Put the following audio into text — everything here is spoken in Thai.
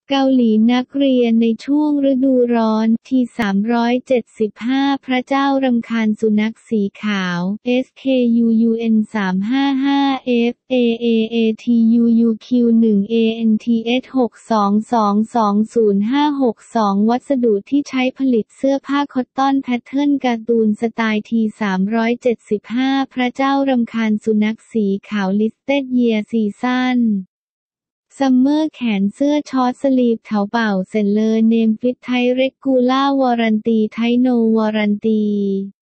เกาหลีนักเรียนในช่วงฤดูร้อนที่ 375 พระเจ้ารำคาญสุนัขสีขาว SKUUN 355 FAAATUUQ1 ANTS 6222056 วัสดุที่ใช้ผลิตเสื้อผ้าคอตตอนแพทเทิร์นการ์ตูนสไตล์ที่ 375 พระเจ้ารำคาญสุนัขสีขาว Listed Year Seasonซัมเมอร์แขนเสื้อช็อตสลีฟเถาเป่าเซ็นเลอร์เนมฟิตไทเรกูล่าวอรันตีไทโนวอรันตี